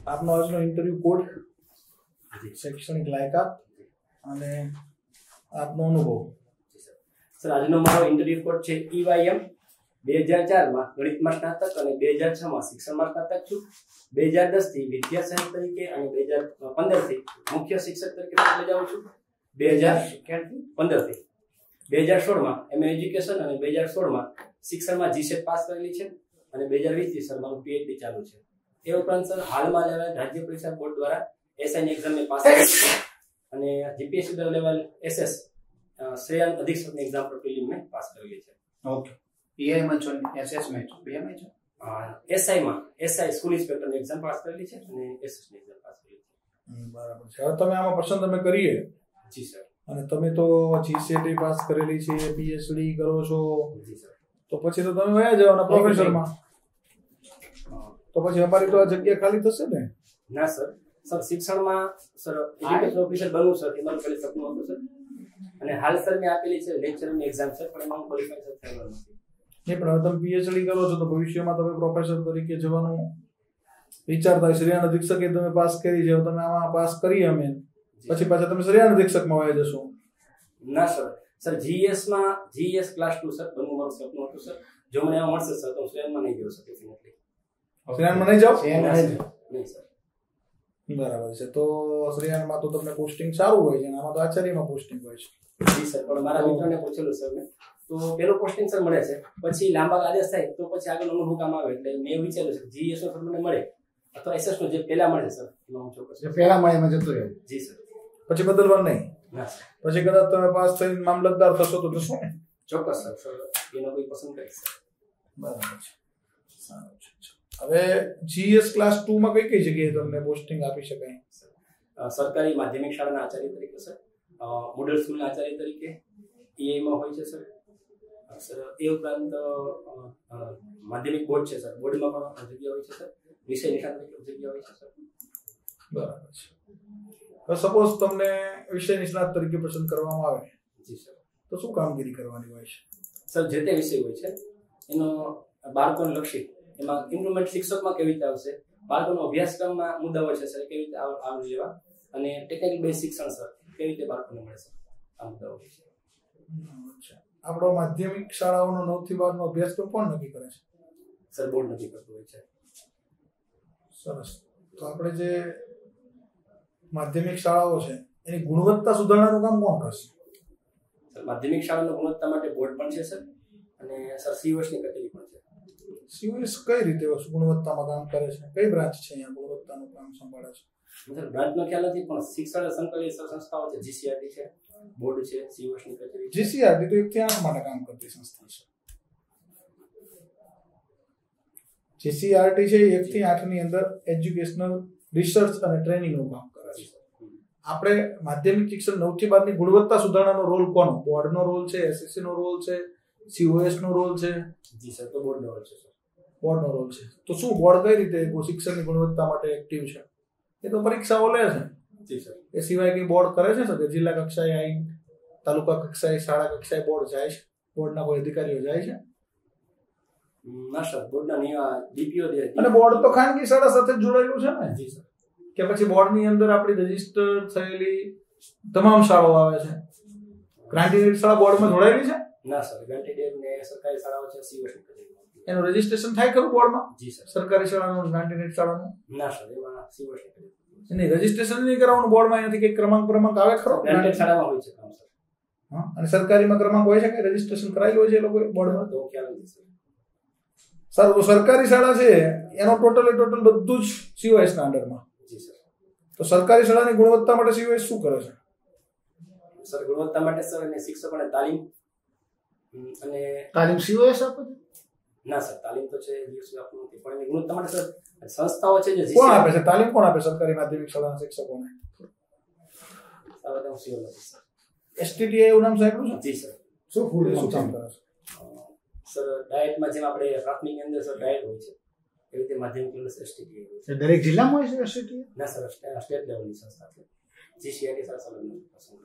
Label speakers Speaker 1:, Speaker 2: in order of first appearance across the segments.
Speaker 1: આપનો આજનો interview code, શૈક્ષણિક લાયકાત અને આપનો અનુભવ.
Speaker 2: સર, આજનો મારો ઇન્ટરવ્યુ કોડ છે EYM. 2004 માં ગણિતમાં સ્નાતક અને 2006 માં શિક્ષણમાં સ્નાતક છું. 2010 થી વિદ્યા સહાયક તરીકે અને 2015 થી મુખ્ય શિક્ષક તરીકે ફરજ બજાવું છું. 2015 થી 2016 માં MA એજ્યુકેશન અને 2016 માં શિક્ષણમાં GSET પાસ કરેલી છે અને 2020 થી સર મારું PhD ચાલુ છે. એ ઉપરાંત સર હાલમાં લેવાયેલ રાજ્ય પરીક્ષા બોર્ડ દ્વારા SI ની એક્ઝામ મેં પાસ કરી છે અને GPSC લેવલ SS શ્રેયાંક અધિક્ષકની એક્ઝામ પર પ્રિલિમ મેં પાસ કરેલી છે.
Speaker 1: ઓકે. EI માં છો, SS માં છો, બે માં છો?
Speaker 2: SI માં SI સ્કૂલ ઇન્સ્પેક્ટરની એક્ઝામ પાસ કરેલી છે અને SS ની એક્ઝામ પાસ કરેલી છે.
Speaker 1: બરાબર છે. હવે તમે આમાં પસંદ તમે કરીએ.
Speaker 2: જી સર.
Speaker 1: અને તમે તો GCET પાસ કરેલી છે, PhD કરો છો.
Speaker 2: જી સર.
Speaker 1: તો પછી તો તમે વયા જવાના પ્રોફેસરમાં. તો પછી અમારી તો આ જગ્યા ખાલી થશે ને?
Speaker 2: ના સર. સર શિક્ષણમાં સર એજ્યુકેશન ઓફિસર બનવું સર એ મારું પહેલું સપનું હતું સર. અને હાલ સર મેં આપેલી છે લેક્ચરની એક્ઝામ સર, પણ એમાં હું ક્વોલિફાય સર થયેલો નથી.
Speaker 1: નહીં, પણ હવે તમે PhD કરો છો તો ભવિષ્યમાં તમે પ્રોફેસર તરીકે જવાનું વિચારતા હોય. શ્રેયાંક અધિક્ષકે તમે પાસ કરી છે, તમે આમાં પાસ કરી અમે પછી પાછા તમે શ્રેયાંક અધિક્ષકમાં વયા જશો?
Speaker 2: ના sir. Sir GS class 2 sir બનવું મારું સપનું હતું સર. જો મને આ મળશે સર તો હું શ્રેયાંકમાં નહીં જઈ શકું ડેફિનેટલી.
Speaker 1: શ્રેયાંકમાં નહીં જાઓ?
Speaker 2: નહીં સર.
Speaker 1: બરાબર છે. તો શ્રેયાંકમાં તો તમને પોસ્ટિંગ સારું હોય છે, આમાં તો આચાર્યમાં પોસ્ટિંગ હોય છે.
Speaker 2: જી સર, પણ મારા મિત્રોને પૂછેલું સર મેં, તો પેલું પોસ્ટિંગ સર મળે છે, પછી લાંબા આદેશ થાય તો પછી આગળ અનુભવ કામ આવે. એટલે મેં વિચાર્યું છે GS નો મને મળે અથવા SS નો જે પહેલા મળે સર એમાં હું ચોક્કસ
Speaker 1: જે પહેલા મળે એમાં જતો રહે.
Speaker 2: જી સર.
Speaker 1: પછી બદલવાનું નહીં?
Speaker 2: ના સર.
Speaker 1: પછી કદાચ તમે પાસ થઈને મામલતદાર થશો તો જશો ને?
Speaker 2: ચોક્કસ સર. સર એનો કોઈ પસંદ કરીશ સર.
Speaker 1: બરાબર છે. સારું છે. હવે GS ક્લાસ 2 માં કઈ જગ્યાએ તમને પોસ્ટિંગ આપી શકાય?
Speaker 2: સરકારી માધ્યમિક શાળાના આચાર્ય તરીકે સર, મોડલ સ્કૂલના આચાર્ય તરીકે EI માં હોય છે સર. સર એ ઉપરાંત માધ્યમિક બોર્ડ છે સર, બોર્ડમાં પણ જગ્યા હોય છે સર. વિષય નિષ્ણાત તરીકે જગ્યા હોય છે સર.
Speaker 1: બરાબર છે. હવે સપોઝ તમને વિષય નિષ્ણાત તરીકે પસંદ કરવામાં આવે,
Speaker 2: જી સર,
Speaker 1: તો શું કામગીરી કરવાની હોય છે?
Speaker 2: સર જે તે વિષય હોય છે એનો બાળકોને લક્ષી, એમાં ઇમ્પ્રુવમેન્ટ શિક્ષકમાં કેવી રીતે આવશે, બાળકોનો અભ્યાસક્રમમાં મુદ્દાઓ છે સર કેવી રીતે આવડી લેવા, અને ટેકનિકલ બેઝ શિક્ષણ સર કેવી રીતે બાળકોને મળે છે, આ મુદ્દાઓ છે.
Speaker 1: આપણો માધ્યમિક શાળાઓનો 9 થી 12 નો અભ્યાસક્રમ કોણ નક્કી કરે છે?
Speaker 2: સર બોર્ડ નક્કી કરતું હોય છે.
Speaker 1: સરસ. તો આપણે જે માધ્યમિક શાળાઓ છે એની ગુણવત્તા સુધારણાનું કામ કોણ કરશે?
Speaker 2: સર માધ્યમિક શાળાની ગુણવત્તા માટે બોર્ડ પણ છે સર, અને સર COS ની કચેરી પણ છે.
Speaker 1: COS કઈ રીતે ગુણવત્તામાં કામ કરે છે? કઈ બ્રાન્ચ છે અહીંયા ગુણવત્તાનું કામ સંભાળે છે?
Speaker 2: સર બ્રાન્ચનો ખ્યાલ નથી, પણ શિક્ષણ સંકલિત સંસ્થાઓ છે, GCRT છે, બોર્ડ છે, COS ની કચેરી.
Speaker 1: GCRT તો 1 થી 8 માટે કામ કરતી સંસ્થા છે. GCRT છે 1 થી 8 ની અંદર એજ્યુકેશનલ રિસર્ચ અને ટ્રેનિંગનું કામ કરે છે. આપણે માધ્યમિક શિક્ષણ 9 થી 12 ની ગુણવત્તા સુધારણાનો રોલ કોનો? બોર્ડનો રોલ છે, SSC નો રોલ છે, COS નો રોલ છે?
Speaker 2: જી સર, તો બોર્ડનો રોલ છે સર.
Speaker 1: બોર્ડનો રોલ છે. તો શું બોર્ડ કઈ રીતે શિક્ષણની ગુણવત્તા માટે એક્ટિવ છે? એ તો પરીક્ષાઓ લે છે.
Speaker 2: જી સર.
Speaker 1: એ સિવાય કઈ બોર્ડ કરે છે કે જિલ્લા કક્ષાએ આવી, તાલુકા કક્ષાએ, શાળા કક્ષાએ બોર્ડ જાય છે? બોર્ડના કોઈ અધિકારીઓ જાય છે?
Speaker 2: ના સર, બોર્ડના DPO દે.
Speaker 1: અને બોર્ડ તો ખાનગી શાળા સાથે જોડાયેલું છે ને?
Speaker 2: જી સર.
Speaker 1: કે પછી બોર્ડની અંદર આપણી રજીસ્ટર થયેલી તમામ શાળાઓ આવે છે? ગ્રાન્ટેડ શાળા બોર્ડમાં જોડાયેલી છે?
Speaker 2: ના સર, ગ્રાન્ટેડ ને સરકારી શાળાઓ છે, COS ની કચેરી.
Speaker 1: એનું રજીસ્ટ્રેશન થાય ખરું બોર્ડમાં?
Speaker 2: જી સર.
Speaker 1: સરકારી શાળાનું, ગ્રાન્ટેડ શાળાનું?
Speaker 2: ના સર, એમાં COS ની કચેરી.
Speaker 1: નહીં, રજીસ્ટ્રેશન નહીં કરાવવાનું બોર્ડમાં, એનાથી કઈ ક્રમાંક આવે ખરો?
Speaker 2: ગ્રાન્ટેડ શાળામાં હોય છે કામ સર.
Speaker 1: હા, અને સરકારીમાં ક્રમાંક હોય છે કે રજીસ્ટ્રેશન કરાયેલું હોય છે એ લોકો બોર્ડમાં?
Speaker 2: તો ખ્યાલ નથી સર.
Speaker 1: સર, સરકારી શાળા છે એનો ટોટલ બધું જ COS ના અંડરમાં.
Speaker 2: જી સર.
Speaker 1: તો સરકારી શાળાની ગુણવત્તા માટે COS શું કરે છે?
Speaker 2: સર ગુણવત્તા માટે સર અને શિક્ષકોને તાલીમ અને
Speaker 1: તાલીમ COS આપે છે?
Speaker 2: ના સર, તાલીમ તો છે દિવસ આપતું નથી, પણ એની ગુણવત્તા માટે સર સંસ્થાઓ છે જે
Speaker 1: કોણ આપે છે તાલીમ? કોણ આપે સરકારી માધ્યમિક શાળાના શિક્ષકોને? STTI એવું નામ સાંભળ્યું છે?
Speaker 2: જી સર.
Speaker 1: શું ફૂડ શું કામ કરે છે?
Speaker 2: સર ડાયટમાં જેમ આપણે પ્રાથમિક અંદર સર ડાયટ હોય છે એવી રીતે માધ્યમિક લેવલ STTI હોય છે.
Speaker 1: દરેક જિલ્લામાં હોય છે STTI?
Speaker 2: ના સર, સ્ટેટ લેવલની સંસ્થા છે. GCRT સાથે સંલગ્ન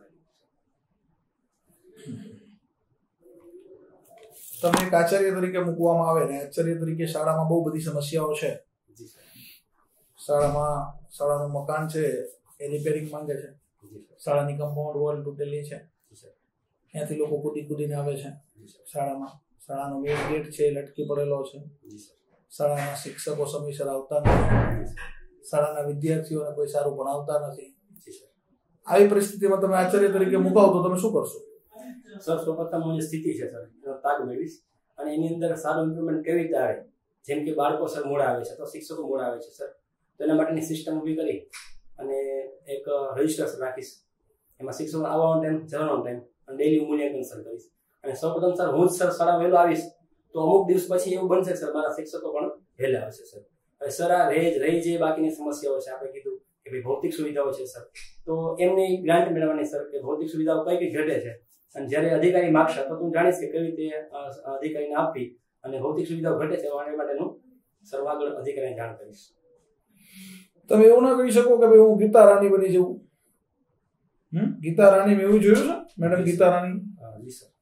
Speaker 2: છે.
Speaker 1: તમે એક આચાર્ય તરીકે મૂકવામાં આવે ને, આચાર્ય તરીકે શાળામાં બહુ બધી સમસ્યાઓ છે. શાળાનું મકાન છે એ રિપેરિંગ માંગે છે. શાળાની કમ્પાઉન્ડ વોલ તૂટેલી છે, ત્યાંથી લોકો કૂદીને આવે છે શાળાનો મેઇન ગેટ છે એ લટકી પડેલો છે. શાળાના શિક્ષકો સમયસર આવતા નથી, શાળાના વિદ્યાર્થીઓને કોઈ સારું ભણાવતા નથી. આવી પરિસ્થિતિમાં તમે આચાર્ય તરીકે મુકાવ તો તમે શું કરશો?
Speaker 2: સર સૌપ્રથમ હું જે સ્થિતિ છે સર એનો તાગ મેળવીશ અને એની અંદર સારું ઇમ્પ્રુવમેન્ટ કેવી રીતે આવે, જેમ કે બાળકો સર મોડા આવે છે તો શિક્ષકો મોડા આવે છે સર, તો એના માટેની સિસ્ટમ ઊભી કરી અને એક રજિસ્ટર રાખીશ. એમાં શિક્ષકો આવવાનો ટાઈમ, જવાનો ટાઈમ અને ડેલી મૂલ્યાંકન સર કરીશ. અને સૌપ્રથમ સર હું જ સર શાળા વહેલો આવીશ તો અમુક દિવસ પછી એવું બનશે સર મારા શિક્ષકો પણ વહેલા આવશે સર. હવે સર આ રહી જે બાકીની સમસ્યાઓ છે, આપણે કીધું કે ભાઈ ભૌતિક સુવિધાઓ છે સર, તો એમની ગ્રાન્ટ મેળવવાની સર કે ભૌતિક સુવિધાઓ કઈ કઈ ઘટે છે અને જ્યારે અધિકારી માગશે તો તું જાણીશ કે કેવી રીતે અધિકારીને આપવી અને ભૌતિક સુવિધાઓ ઘટે છે એ માટેનું સર આગળ અધિકારીને જાણ કરીશ.
Speaker 1: તમે એવું ના કહી શકો કે ભાઈ હું ગીતા રાણી બની જવું? ગીતા રાણી મેં એવું જોયું છે મેડમ, ગીતા રાણી.
Speaker 2: જી સર.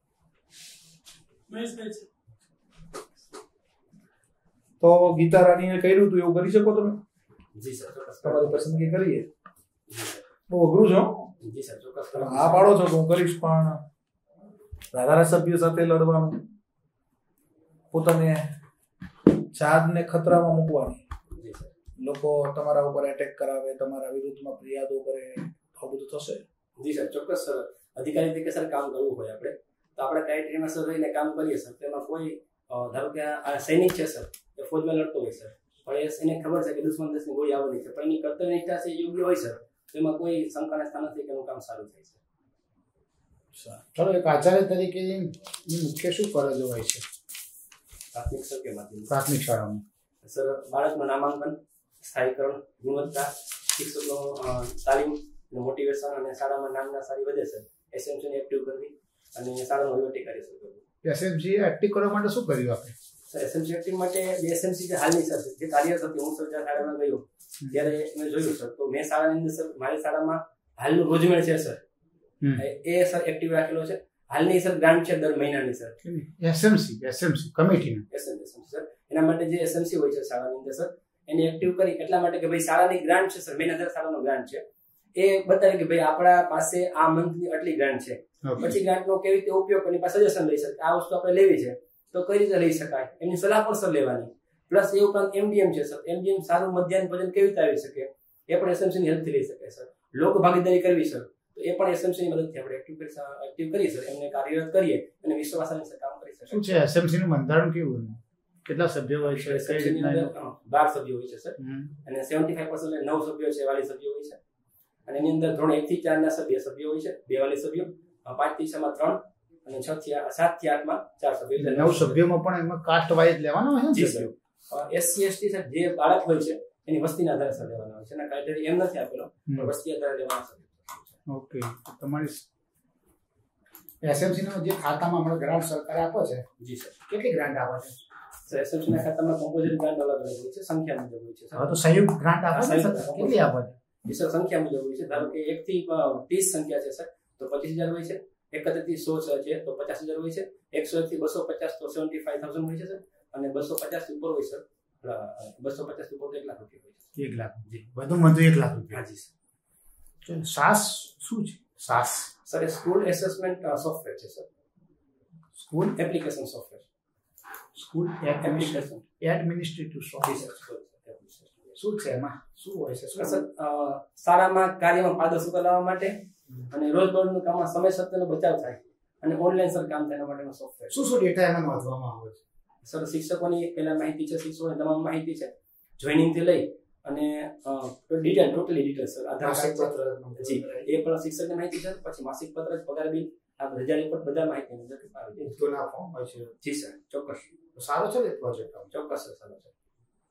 Speaker 1: તો ગીતા રાણીએ કર્યું હતું એવું કરી શકો તમે?
Speaker 2: જી સર ચોક્કસ.
Speaker 1: તમારી પસંદગી કરીએ. બહુ અઘરું છે.
Speaker 2: જી સર ચોક્કસ.
Speaker 1: હા પાડો છો તો હું કરીશ, પણ ધારાસભ્ય સાથે લડવાનું, પોતાને જાતને ખતરામાં મૂકવાની, લોકો તમારા ઉપર એટેક કરાવે, તમારા વિરુદ્ધમાં ફરિયાદો કરે, આ બધું થશે?
Speaker 2: જી સર ચોક્કસ સર. અધિકારી તરીકે સર કામ કરવું હોય આપણે તો આપણે ક્રાઇટેરિયામાં સર રહીને કામ કરીએ સર. તેમાં કોઈ ધારો કે આ સૈનિક છે સર એ ફૌજમાં લડતો હોય સર, પણ એને ખબર છે કે દુશ્મન દેશની ગોળી આવવાની છે, પણ એની કર્તવ્ય નિષ્ઠા છે યોગ્ય હોય સર, તેમાં કોઈ શંકાને સ્થાન નથી કે એનું કામ સારું થાય છે.
Speaker 3: ચલો, એક આચાર્ય તરીકેની મુખ્ય શું ફરજો હોય છે
Speaker 2: પ્રાથમિક સર કે માધ્યમિક?
Speaker 3: પ્રાથમિક શાળામાં
Speaker 2: સર બાળકનું નામાંકન, સ્થાયીકરણ, ગુણવત્તા, શિક્ષકનો તાલીમ, મોટિવેશન અને શાળામાં નામના સારી વધે સર. એસએમસીને એક્ટિવ કરવી અને શાળાનું વહીવટી કાર્ય શરૂ કરવું.
Speaker 3: એસએમસી એક્ટિવ કરવા માટે શું કર્યું આપણે?
Speaker 2: સર એસએમસી એક્ટિવ માટે જે એસએમસી જે હાલની સર જે કાર્યરત હતી, હું સર જ્યાં શાળામાં ગયો ત્યારે મેં જોયું સર, તો મેં શાળાની અંદર સર મારી શાળામાં હાલનું રોજમેળ છે સર એ સર એક્ટિવ રાખેલો છે. હાલની સર ગ્રાન્ટ છે દર મહિનાની સર
Speaker 3: એસએમસી કમિટીને
Speaker 2: સર એના માટે જે એસએમસી હોય છે શાળાની અંદર સર એને એક્ટિવ કરી એટલા માટે કે ભાઈ શાળાની ગ્રાન્ટ છે સર, મહિના દર શાળાનો ગ્રાન્ટ છે એ બતાવે કે ભાઈ આપણા પાસે આ મંથની આટલી ગ્રાન્ટ છે, પછી ગ્રાન્ટનો કેવી રીતે ઉપયોગ એની પાસે સજેશન લઈ શકે, આ વસ્તુ આપણે લેવી છે તો કઈ રીતે લઈ શકાય એમની સલાહ પણ સર લેવાની. પ્લસ એ ઉપરાંત એમડીએમ છે સર, એમડીએમ સારું મધ્યાહન ભોજન કેવી રીતે આવી શકે એ પણ એસએમસીની હેલ્પથી લઈ શકે સર. લોક ભાગીદારી કરવી સર તો એ પણ એસએમસીની મદદથી આપણે એક્ટિવ કરી સર, એમને કાર્યરત કરીએ અને વિશ્વાસાની સાથે કામ કરી શકે.
Speaker 3: શું છે એસએમસીનું બંધારણ કેવું? કેટલા સભ્યો હોય છે?
Speaker 2: 12 સભ્યો હોય છે સર અને 75% 9 સભ્યો છે વાલી સભ્યો હોય છે અને એની અંદર ધોરણ 1 થી 4 ના સભ્યો હોય છે, 2 વાલી સભ્યો, 5 થી 6 માં 3 અને 7 થી 8 માં 4 સભ્યો.
Speaker 3: 9 સભ્યોમાં પણ એમાં કાસ્ટ વાઇઝ લેવાનો હોય
Speaker 2: છે સર. એસસી એસટી સર જે બાળક હોય છે એની વસ્તીના આધારે સર લેવાના હોય છે અને ક્રાઇટેરિયા એમ નથી આપેલો, પણ વસ્તી આધારે લેવાના સર.
Speaker 3: ઓકે, તમારી એસએમસી નો જે ખાતામાં હમણાં ગ્રાન્ટ સરકાર આપે છે,
Speaker 2: જી સર,
Speaker 3: કેટલી ગ્રાન્ટ આપે છે?
Speaker 2: સર એસએમસી ના ખાતામાં કોમ્પોઝિટ ગ્રાન્ટ અલગ અલગ હોય છે, સંખ્યા મુજબ હોય છે.
Speaker 3: હવે તો સંયુક્ત ગ્રાન્ટ આપે છે, કેટલી આપે છે?
Speaker 2: સર સંખ્યા મુજબ હોય છે. ધારો કે 1 થી 30 સંખ્યા છે સર તો 25,000 હોય છે, 71 થી 100 છે તો 50,000 હોય છે, 101 થી 250 તો 75,000 હોય છે સર, અને 250 થી ઉપર હોય સર 250 થી ઉપર 1 લાખ રૂપિયા હોય છે.
Speaker 3: 1 લાખ, જી, વધુ 1 લાખ રૂપિયા.
Speaker 2: હાજી સર.
Speaker 3: સાસ શું છે? સાસ
Speaker 2: સર એ સ્કૂલ એસેસમેન્ટ સોફ્ટવેર છે sir,
Speaker 3: school
Speaker 2: application software,
Speaker 3: school
Speaker 2: application
Speaker 3: administrative software. શું છે એમાં, શું હોય છે?
Speaker 2: સર શાળામાં કાર્યમાં પારદર્શિતા લાવવા માટે અને રોજબરોજનું કામમાં સમય સત્યનો બચાવ થાય અને ઓનલાઈન સર કામ થાય એના માટેનો સોફ્ટવેર.
Speaker 3: શું ડેટા એમાં નોંધવામાં આવે છે?
Speaker 2: સર શિક્ષકોની પહેલા માહિતી છે, શિક્ષકોની તમામ માહિતી છે, જોઈનિંગ થી લઈ અને totally detail sir, Aadhaar card જી એ પણ શિક્ષકની માહિતી છે, પછી માસિક પત્ર, પગાર બિલ, આ રજા રિપોર્ટ બધા માહિતી અંદર આવી જાય.
Speaker 3: ઉદ્યોગના ફોર્મ હોય છે.
Speaker 2: જી સર ચોક્કસ.
Speaker 3: સારો છે ને પ્રોજેક્ટ?
Speaker 2: ચોક્કસ સર સારો છે.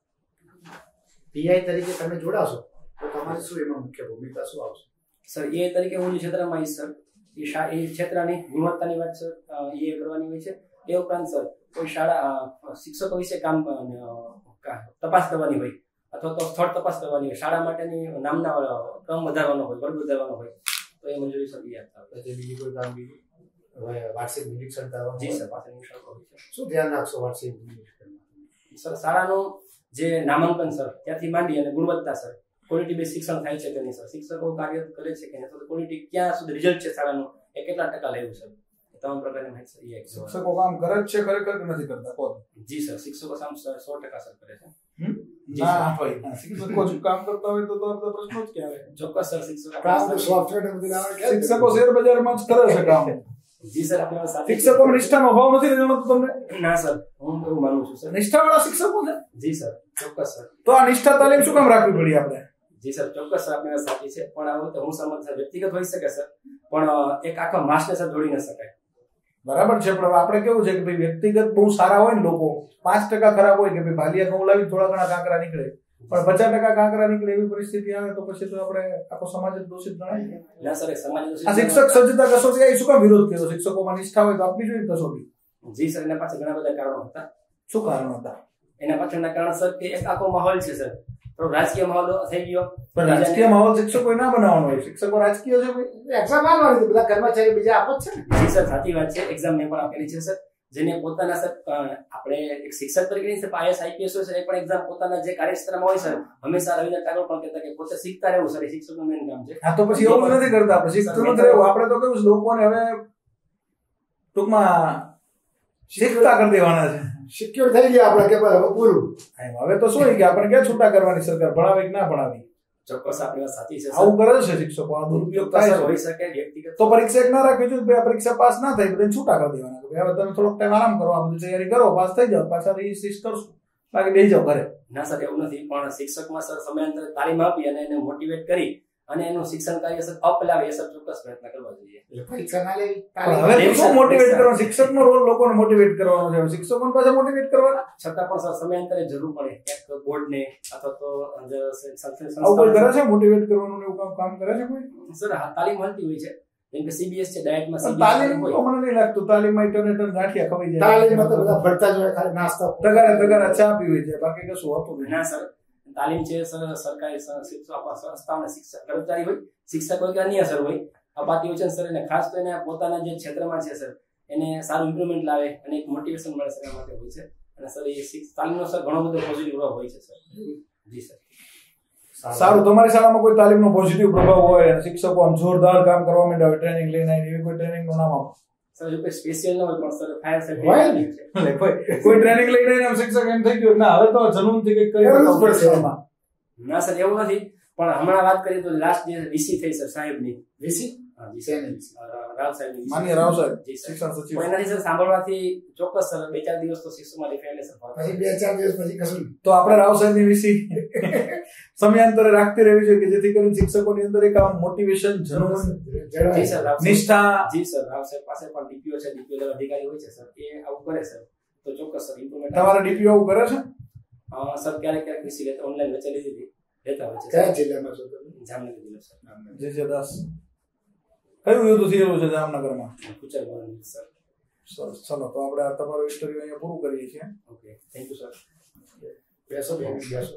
Speaker 3: પીઆઈ તરીકે તમે જોડાશો તો તમારી શું એમાં મુખ્ય ભૂમિકા શું આવશે?
Speaker 2: સર એ તરીકે હું જે ક્ષેત્રમાં આવીશ સર એ ક્ષેત્રની ગુણવત્તાની વાત સર એ કરવાની હોય છે. એ ઉપરાંત સર કોઈ શાળા શિક્ષકો વિશે કામ તપાસ કરવાની હોય અથવા તો સ્થળ તપાસ કરવાની હોય, શાળા માટેની નામના ક્રમ વધારવાનો હોય, વર્ગ વધારવાનો હોય તો એ મંજૂરી સર આપતા હોય.
Speaker 3: બીજી કોઈ કામગીરી વાર્ષિક નિરીક્ષણ કરવાનું?
Speaker 2: જી સર, વાર્ષિક નિરીક્ષણ હોય છે.
Speaker 3: શું ધ્યાન રાખશો વાર્ષિક નિરીક્ષણમાં?
Speaker 2: સર શાળાનું જે નામાંકન સર ત્યાંથી માંડી અને ગુણવત્તા સર ક્વોલિટી બેઝ શિક્ષણ થાય છે કે નહીં સર, શિક્ષકો કાર્ય કરે છે કે નહીં, તો ક્વોલિટી ક્યાં સુધી રિઝલ્ટ છે શાળાનું એ કેટલા ટકા લેવું સર, તમામ પ્રકારની માહિતી સર.
Speaker 1: શિક્ષકો કામ કરે જ છે ખરેખર કે નથી કરતા? કોણ?
Speaker 2: જી સર, શિક્ષકો સામ 100% સર કરે છે.
Speaker 1: ના ભાઈ, શિક્ષકો જ કામ કરતા હોય તો પ્રશ્ન જ ક્યાં આવે?
Speaker 2: ચોક્કસ સર, શિક્ષકો
Speaker 3: કામ સોફ્ટવેર ને બધું આવે કે
Speaker 1: શિક્ષકો શેર બજારમાં જ કરે છે કામ.
Speaker 2: જી સર, આપણે સાથે
Speaker 1: શિક્ષકોમાં નિષ્ઠાનો અભાવ નથી જણાતો તમને?
Speaker 2: ના સર, હું એવું માનું છું સર.
Speaker 1: નિષ્ઠાવાળા શિક્ષકો છે.
Speaker 2: જી સર, ચોક્કસ સર.
Speaker 1: તો આ નિષ્ઠા તાલીમ શું કામ રાખવી પડી આપણે?
Speaker 2: જી સર, ચોક્કસ સર, આપણી વાત સાચી છે. પણ આ વખતે હું સમજ સર વ્યક્તિગત હોઈ શકે સર, પણ એક આખા માસને સર જોડી ન શકાય.
Speaker 1: બરાબર છે, પણ આપણે કેવું છે કે ભાઈ વ્યક્તિગત બહુ સારા હોય ને લોકો, 5% ખરાબ હોય કે ભાઈ ભાલિયા ઘઉં લાવી થોડા ઘણા કાંકરા નીકળે, પણ 50% કાંકરા નીકળે એવી પરિસ્થિતિ આવે તો પછી તો આપણે આખો સમાજ જ દોષિત ગણાય.
Speaker 2: ના સર, એક સમાજ
Speaker 1: આ શિક્ષક સજ્જતા કસોટી આ શું કામ વિરોધ કર્યો? શિક્ષકોમાં નિષ્ઠા હોય તો આપવી જોઈએ કસોટી.
Speaker 2: જી સર, એના પાછળ ઘણા બધા કારણો હતા.
Speaker 1: શું કારણ હતા?
Speaker 2: એના પાછળના કારણ સર કે એક આખો માહોલ છે સર, થોડો રાજકીય માહોલ થઈ ગયો.
Speaker 1: પણ રાજકીય માહોલ શિક્ષકો ના બનાવવાનો હોય. શિક્ષકો રાજકીય છે ભાઈ.
Speaker 3: એક્ઝામ આપવાની બધા કર્મચારી બીજા આપો જ છે ને.
Speaker 2: જી સર, સાચી વાત છે. એક્ઝામ મેં પણ આપેલી છે સર, જેને પોતાના સર આપણે એક શિક્ષક તરીકે સર IAS IPS હોય સર, એ પણ એક્ઝામ પોતાના જે કાર્યક્ષેત્રમાં હોય સર, હંમેશા રવિન્દ્ર ટાગોર પણ કહેતા કે પોતે શીખતા રહેવું સર, એ શિક્ષકનું મેઇન કામ છે.
Speaker 1: હા, તો પછી એવું નથી કરતા આપણે શિક્ષણ જ રહેવું. આપણે તો કેવું લોકોને હવે ટૂંકમાં શીખતા કરી દેવાના છે.
Speaker 3: સિક્યોર થઈ ગયા આપણે કે હવે પૂરું.
Speaker 1: હવે તો શું કે આપણે ક્યાં છૂટા કરવાની સરકાર, ભણાવે કે ના ભણાવી?
Speaker 2: ચોક્કસ આપણી વાત સાચી છે.
Speaker 1: આવું કરે છે શિક્ષકો, આ દુરુપયોગ થાય છે.
Speaker 2: હોઈ શકે વ્યક્તિગત.
Speaker 1: તો પરીક્ષા એક ના રાખવી જોઈએ, ભાઈ પરીક્ષા પાસ ના થાય બધાને છૂટા કરી દેવાના. હવે તમે થોડોક ટાઈમ આરામ કરો, આ બધી તૈયારી કરો, પાસ થઈ જાઓ, પાછા રીસિસ્ટ કરશું, બાકી બેસી જાઓ ઘરે.
Speaker 2: ના સર, એવું નથી, પણ શિક્ષકમાં સર સમયાંતરે તાલીમ આપી અને એને મોટિવેટ કરી અને એનું શિક્ષણ કાર્ય સર અપ લાવે એ સર ચોક્કસ પ્રયત્ન કરવા જોઈએ.
Speaker 3: પરીક્ષા ના લેવી.
Speaker 1: હવે શું મોટિવેટ કરવાનું? શિક્ષકનો રોલ લોકોને મોટિવેટ કરવાનો છે. શિક્ષકોને પાછા મોટિવેટ કરવાના.
Speaker 2: છતાં પણ સર સમયાંતરે જરૂર પડે ક્યાંક બોર્ડને અથવા તો
Speaker 1: આવું કોઈ કરે છે મોટિવેટ કરવાનું? એવું કામ કરે છે કોઈ?
Speaker 2: સર તાલીમ મળતી હોય છે, જેમ કે CBS છે, ડાયટમાં
Speaker 1: તાલીમ તો મને નહીં લાગતું. તાલીમમાં ટર્ન ગાંઠિયા ખવાઈ જાય.
Speaker 3: તાલીમમાં તો બધા ભરતા જ હોય, ખાલી નાસ્તો
Speaker 1: તગારા ચા પીવી છે, બાકી કશું હોતું નહીં.
Speaker 2: ના સર, તાલીમ છે સર સરકારી સંસ્થાઓના શિક્ષક કર્મચારી હોય, શિક્ષક હોય કે અન્ય સર હોય, અપાતી હોય છે સર, એને ખાસ તો એને પોતાના જે ક્ષેત્રમાં છે સર એને સારું ઇમ્પ્રુવમેન્ટ લાવે અને એક મોટિવેશન મળે સર, માટે હોય છે. અને સર એ તાલીમનો સર ઘણો બધો પોઝિટિવ પ્રભાવ હોય છે સર. જી સર.
Speaker 1: સારું, તમારી શાળામાં કોઈ તાલીમનો પોઝિટિવ પ્રભાવ હોય અને શિક્ષકો આમ જોરદાર કામ કરવા માંડ્યા હોય, ટ્રેનિંગ લઈને એવી કોઈ ટ્રેનિંગનું નામ આપો
Speaker 2: સર. જો કોઈ સ્પેશિયલ ન હોય પણ સર ફાયર
Speaker 1: સેફ્ટી કોઈ ટ્રેનિંગ લઈને આમ શિક્ષક એમ થઈ ગયું ના હવે તો જનૂનથી કંઈક કરી પડશે.
Speaker 2: ના સર, એવું નથી, પણ હમણાં વાત કરીએ તો લાસ્ટ જે વીસી થઈ સર સાહેબની
Speaker 3: વીસી
Speaker 2: રાવ સાહેબની,
Speaker 1: માન્ય રાવ સાહેબ
Speaker 2: જી સર.
Speaker 1: શિક્ષણ સચિવ.
Speaker 2: એનાથી સર સાંભળવાથી ચોક્કસ સર 2-4 દિવસ તો શિક્ષકમાં રિફાઇન સર
Speaker 3: પછી 2-4 દિવસ પછી કશું.
Speaker 1: તો આપણે રાવ સાહેબની વિશે સમયાંતરે રાખતી રહેવી જોઈએ કે જેથી કરીને શિક્ષકોની અંદર એક આમ મોટિવેશન, જનૂન,
Speaker 2: જી સર,
Speaker 1: નિષ્ઠા.
Speaker 2: જી સર, રાવ સાહેબ પાસે પણ ડીપીઓ છે, ડીપીઓ લેવલ અધિકારી હોય છે સર, એ આવું કરે સર તો ચોક્કસ સર ઇમ્પ્રુવમેન્ટ.
Speaker 1: તમારા ડીપીઓ આવું કરે છે?
Speaker 2: સર ક્યારેક ક્યારેક વિસી લેતા ઓનલાઈન વચ્ચે લીધી લેતા હોય છે.
Speaker 3: કયા જિલ્લામાં છો તમે?
Speaker 2: જામનગર જિલ્લો સર.
Speaker 1: જે દાસ કયું યુદ્ધ થયેલું છે જામનગરમાં?
Speaker 2: કુચલગઢ સર.
Speaker 1: સરસ, ચલો તો આપણે આ તમારો ઇન્ટરવ્યુ અહીંયા પૂરું કરીએ છીએ.
Speaker 2: Okay, thank you sir.
Speaker 3: બેસો બેસો.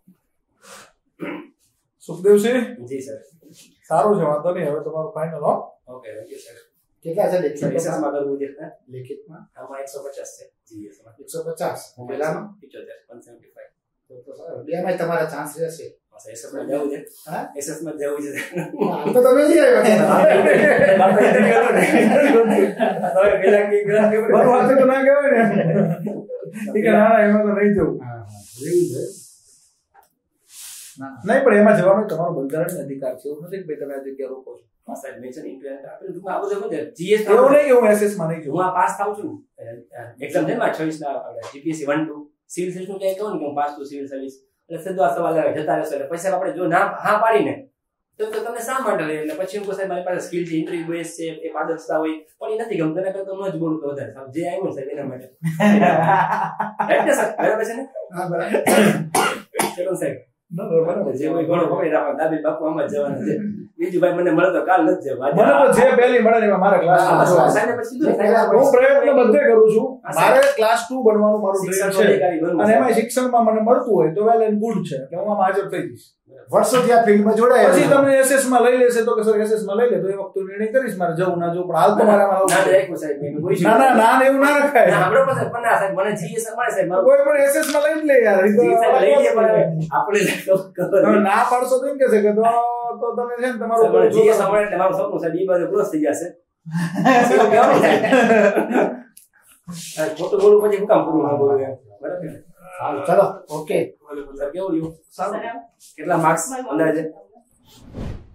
Speaker 1: સુખદેવસિંહ,
Speaker 2: જી સર.
Speaker 1: સારું છે, વાંધો નહીં. હવે તમારું ફાઇનલ હો.
Speaker 2: Okay, thank you sir.
Speaker 3: કેટલા છે લેખિતમાં?
Speaker 2: એસએસમાં કરવું છે
Speaker 3: લેખિતમાં
Speaker 2: આમાં 150 છે. જીએસમાં
Speaker 3: 150. પેલામાં
Speaker 2: 75 175.
Speaker 3: તો સારું, બેમાં તમારા ચાન્સ રહેશે.
Speaker 2: એસએસમાં જવું છે.
Speaker 3: હા,
Speaker 2: એસએસમાં જવું છે.
Speaker 3: આમ તો તમે નહીં આવ્યા.
Speaker 2: હવે પેલા કે ગ્રાફ કે
Speaker 1: મારું હાથે તો ના કહેવાય ને. ઠીક છે, ના એમાં તો નહીં જવું.
Speaker 3: હા, એવું છે.
Speaker 1: નહીં, પણ એમાં જવાનો તમારો બંધારણીય અધિકાર છે. એવું નથી કે ભાઈ તમે આ જગ્યા રોકો છો.
Speaker 2: સાહેબ મેન્શન ઇન્ટરનેટ આપેલું ટૂંકમાં આ બધું બધે જીએસ
Speaker 1: એવું નહીં કે હું SS માં નહીં
Speaker 2: હું
Speaker 1: જવું.
Speaker 2: આ પાસ થાઉં છું એક્ઝામ છે ને 26 ના આપણે જીપીએસસી 1 2 સિવિલ સર્વિસ નું ક્યાંય કહું ને કે હું પાસ છું સિવિલ સર્વિસ એટલે સીધો આ સવાલ આવે જતા રહેશો એટલે પછી આપણે જો ના હા પાડીને તો તમને શા માટે લે એટલે પછી હું કહું સાહેબ મારી પાસે સ્કિલ છે ઇન્ટરવ્યુ બેઝ છે એ પારદર્શિતા હોય પણ એ નથી ગમતું એના કરતા ન જ બોલું તો વધારે સાહેબ જે આવ્યું સાહેબ એના માટે રાઈટ ને સર બરાબર છે ને?
Speaker 3: હા, બરાબર.
Speaker 2: ચલો સાહેબ
Speaker 1: બરાબર.
Speaker 2: જે હોય ઘણો હોય આપણે દાદી બાપુ આમ જ જવાના છે બીજું ભાઈ મને મળે તો કાલ નથી જવા
Speaker 1: મને તો જે પહેલી મળે ને એમાં મારા ક્લાસ હું પ્રયત્ન બધે કરું છું. મારે ક્લાસ 2 બનવાનું મારું ડ્રીમ છે અને એમાં શિક્ષણમાં મને મળતું હોય તો વેલ એન્ડ ગુડ છે એટલે હું આમાં હાજર થઈ જઈશ.
Speaker 3: વર્ષોથી આ ફિલ્ડમાં જોડાયા
Speaker 1: પછી
Speaker 3: છે.
Speaker 1: તમને એસએસ માં લઈ લેશે તો કે સર એસએસ માં લઈ લે તો એ વખતે નિર્ણય કરીશ મારે જવું ના જવું પણ હાલ તો મારે આમાં
Speaker 2: ના
Speaker 1: આવવું.
Speaker 2: રાખ્યું સાહેબ મેં કોઈ
Speaker 1: ના ના ના એવું ના રખાય.
Speaker 2: ના બરોબર સાહેબ પણ ના સાહેબ મને જીએસ મળે સાહેબ મારું
Speaker 1: કોઈ પણ એસએસ માં લઈ જ લે યાર. એ તો
Speaker 2: જી સાહેબ લઈ લે પણ આપણે
Speaker 1: તમે ના પાડશો તો એમ કે છે કે તો તમે છે ને તમારું
Speaker 2: મને જીએસ મળે એટલે મારું સપનું સાહેબ એ બાજુ ક્લોઝ થઈ જશે એવું કહેવાનું સાહેબ ખોટું બોલું પછી હું કામ પૂરું ના બોલું એમ બરાબર ને?
Speaker 3: હાલ, ચલો ઓકે.
Speaker 2: સર કેવું રહ્યું કેટલા માર્ક્સ અંદાજે